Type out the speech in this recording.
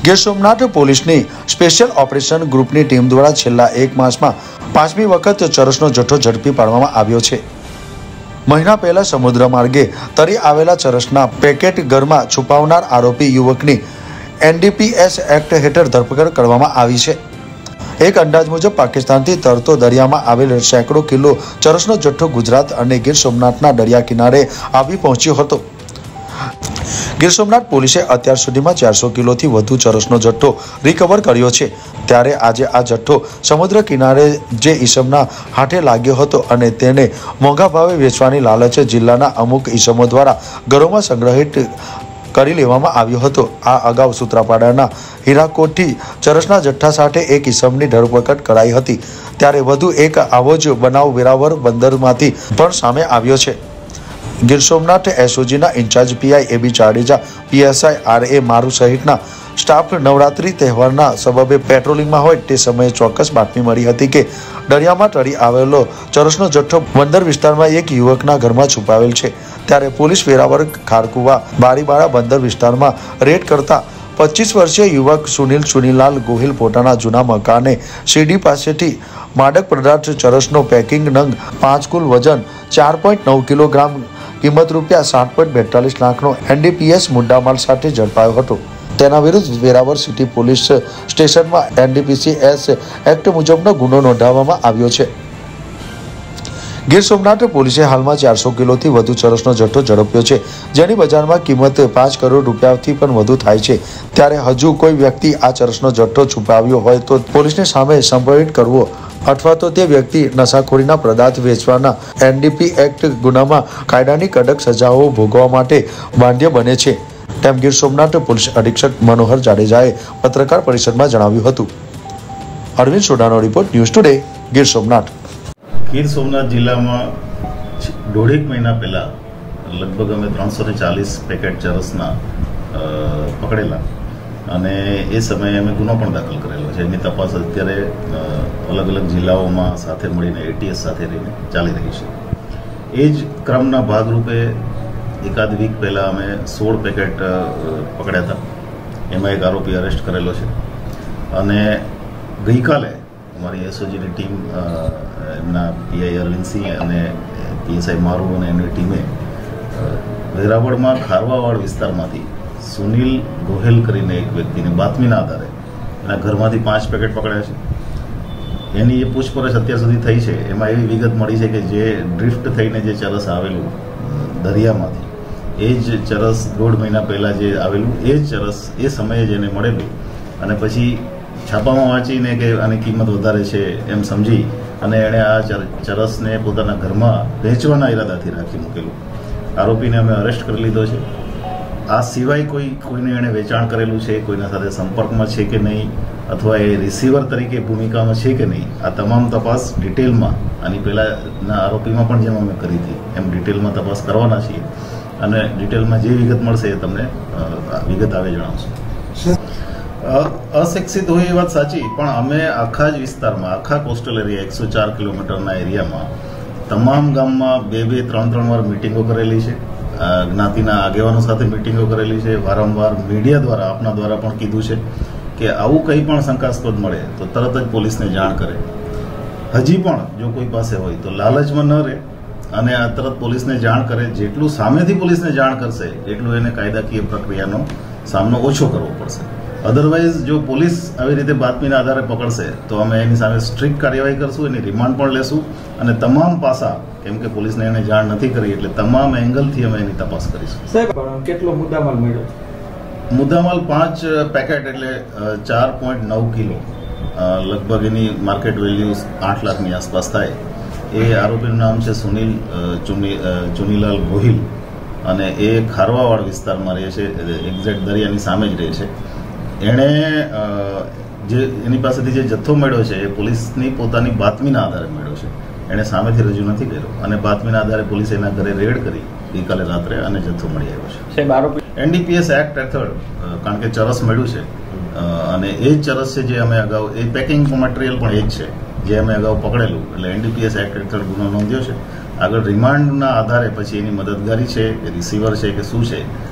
ગીર સોમનાથ પોલીસની special operation ગ્રુપની team દ્વારા છેલ્લા એક માસમાં 5મી વખત ચરસનો જથ્થો ઝડપી પાડવામાં આવ્યો છે। મહિના પહેલા સમુદ્ર માર્ગે તરી આવેલા ચરસના પેકેટ ઘરમાં છુપાવનાર આરોપી યુવકની NDPS એક્ટ હેઠળ ધરપકડ કરવામાં આવી છે। એક અંદાજ મુજબ પાકિસ્તાનથી તરતો દરિયામાં આવેલ સેંકડો કિલો ચરસનો જથ્થો ગુજરાત અને ગીર સોમનાથના દરિયા કિનારે આવી પહોંચ્યો હતો। ગીર સોમનાથ પોલીસે અત્યાર સુધીમાં 400 કિલોથી વધુ ચરસનો જથ્થો રિકવર કર્યો છે। ત્યારે આજે આ જથ્થો સમુદ્ર કિનારે જે ઈસમના હાથે લાગ્યો હતો અને તેને મોંઘા ભાવે વેચવાની લાલચે જિલ્લાના અમુક ઈસમો દ્વારા ઘરોમાં સંગ્રહિત કરી લેવામાં આવ્યો હતો। આ અગાઉ સૂત્રાપાડાના હીરાકોટથી ચરસના જથ્થા સાથે એક ઈસમની ધરપકડ કરાઈ હતી। ત્યારે વધુ એક આવો જ બનાવ વેરાવળ બંદરમાંથી પણ સામે આવ્યો છે। ગીર સોમનાથ એસઓજીના in charge PI AB Jadeja, PSI RA Maru સહિતના સ્ટાફ નવરાત્રી તહેવારના સબબે પેટ્રોલિંગમાં હોય તે સમયે ચોક્કસ બાતમી મળી હતી કે દરિયામાં તરી આવેલો ચરસનો જથ્થો બંદર વિસ્તારમાં એક યુવકના ઘરમાં છુપાવેલ છે। ત્યારે પોલીસ વેરાવળ ખારકુવા બારીબારા બંદર વિસ્તારમાં રેડ કરતા 25 વર્ષીય યુવક સુનિલ ચુનીલાલ ગોહિલ પોતાના જૂના મકાને સીડી પાસેથી માદક પદાર્થ ચરસનો પેકિંગ નંગ 5 કુલ વજન 4.9 કિલોગ્રામ કિંમત ₹7.42 લાખનો NDPS મુદ્દામાલ સાથે ઝડપાયો હતો। તેના વિરુદ્ધ વેરાવળ સિટી પોલીસ સ્ટેશનમાં NDPS એક્ટ મુજબનો ગુનો નોંધવામાં આવ્યો છે। ગીર સોમનાથ પોલીસે હાલમાં 400 કિલોથી વધુ ચરસનો જથ્થો ઝડપ્યો છે, જેની બજારમાં કિંમત 5 કરોડ રૂપિયાથી પણ વધુ થાય છે। ત્યારે હજુ કોઈ વ્યક્તિ આ ચરસનો જથ્થો છુપાવ્યો હોય તો પોલીસની સામે સંપર્ક કરવો અથવા તો તે વ્યક્તિ નશાખોરીના પદાર્થ વેચવાના NDP એક્ટ ગુનામાં કાયદાની કડક સજાઓ ભોગવવા માટે બાધ્ય બને છે, તેમ ગીર સોમનાથ પોલીસ અધિક્ષક મનોહર જાડેજાએ પત્રકાર પરિષદમાં જણાવ્યું હતું। અરવિંદ સોડાનો report, news today, Gir Somnath. Gir Somnath જિલ્લામાં 1.5 મહિના પહેલા લગભગ અમે 340 પેકેટ ચરસના પકડેલા અને એ સમયે અમે ગુનો પણ દાખલ કરેલો છે। એની તપાસ અત્યારે અલગ અલગ જિલ્લાઓમાં સાથે મળીને ATS સાથે રહીને ચાલી રહી છે। એ જ ક્રમના ભાગરૂપે એકાદ વીક પહેલાં અમે 16 પેકેટ પકડ્યા હતા। એમાં એક આરોપી અરેસ્ટ કરેલો છે અને ગઈકાલે અમારી એસઓજીની ટીમ એમના પીઆઈ અરવિંદસિંહ અને પીએસઆઈ મારુ અને એમની ટીમે વેરાવળમાં ખારવાવાડ વિસ્તારમાંથી સુનિલ ગોહેલ કરીને એક વ્યક્તિને બાતમીના આધારે એના ઘરમાંથી 5 પેકેટ પકડ્યા છે। એની જે પૂછપરછ અત્યાર સુધી થઈ છે એમાં એવી વિગત મળી છે કે જે ડ્રિફ્ટ થઈને જે ચરસ આવેલું દરિયામાંથી એ જ ચરસ 1.5 મહિના પહેલાં જે આવેલું એ જ ચરસ એ સમયે જ એને મળેલું અને પછી છાપામાં વાંચીને કે આની કિંમત વધારે છે એમ સમજી અને એણે આ ચરસને પોતાના ઘરમાં વેચવાના ઈરાદાથી રાખી મૂકેલું। આરોપીને અમે અરેસ્ટ કરી લીધો છે। આ સિવાય કોઈને એણે વેચાણ કરેલું છે, કોઈના સાથે સંપર્કમાં છે કે નહીં અથવા એ રિસીવર તરીકે ભૂમિકામાં છે કે નહીં, આ તમામ તપાસ ડિટેલમાં આની પહેલાંના આરોપીમાં પણ જેમ અમે કરી હતી એમ ડિટેલમાં તપાસ કરવાના છીએ અને ડિટેલમાં જે વિગત મળશે એ તમને વિગત આવે જણાવશું। અશિક્ષિત હોય એ વાત સાચી, પણ અમે આખા જ વિસ્તારમાં, આખા કોસ્ટલ એરિયા 104 કિલોમીટરના એરિયામાં તમામ ગામમાં 2-3 વાર મિટિંગો કરેલી છે। જ્ઞાતિના આગેવાનો સાથે મિટિંગો કરેલી છે। વારંવાર મીડિયા દ્વારા, આપના દ્વારા પણ કીધું છે કે આવું કંઈ પણ શંકાસ્પદ મળે તો તરત જ પોલીસને જાણ કરે। હજી પણ જો કોઈ પાસે હોય તો લાલચમાં ન રહે અને આ તરત પોલીસને જાણ કરે। જેટલું સામેથી પોલીસને જાણ કરશે એટલું એને કાયદાકીય પ્રક્રિયાનો સામનો ઓછો કરવો પડશે। અધરવાઇઝ જો પોલીસ આવી રીતે બાતમીના આધારે પકડશે તો અમે એની સામે સ્ટ્રિક્ટ કાર્યવાહી કરશું, એની રિમાન્ડ પણ લેશું અને તમામ પાસા, કેમ કે પોલીસને એને જાણ નથી કરી એટલે તમામ એંગલથી અમે એની તપાસ કરીશું। સાહેબ, કેટલો મુદ્દામાલ મળ્યો? મુદ્દામાલ 5 પેકેટ એટલે 4.9 કિલો, લગભગ એની માર્કેટ વેલ્યુ 8 લાખની આસપાસ થાય। એ આરોપીનું નામ છે સુનિલ ચુનીલાલ ગોહિલ અને એ ખારવાવાડ વિસ્તારમાં રહે છે, એક્ઝેક્ટ દરિયાની સામે જ રહે છે। એણે જે એની પાસેથી જે જથ્થો મળ્યો છે એ પોલીસની પોતાની બાતમીના આધારે મળ્યો છે। એણે સામેથી રજૂ નથી કર્યો અને બાતમીના આધારે પોલીસે એના ઘરે રેડ કરી ગઈકાલે રાત્રે અને જથ્થો મળી આવ્યો છે। NDPS એક્ટ હેઠળ કારણ કે ચરસ મળ્યું છે અને એ જ ચરસ છે જે અમે અગાઉ, એ પેકિંગ મટીરિયલ પણ એ જ છે જે અમે અગાઉ પકડેલું, એટલે NDPS એક્ટ હેઠળ ગુનો નોંધ્યો છે। આગળ રિમાન્ડના આધારે પછી એની મદદગારી છે કે રિસીવર છે કે શું છે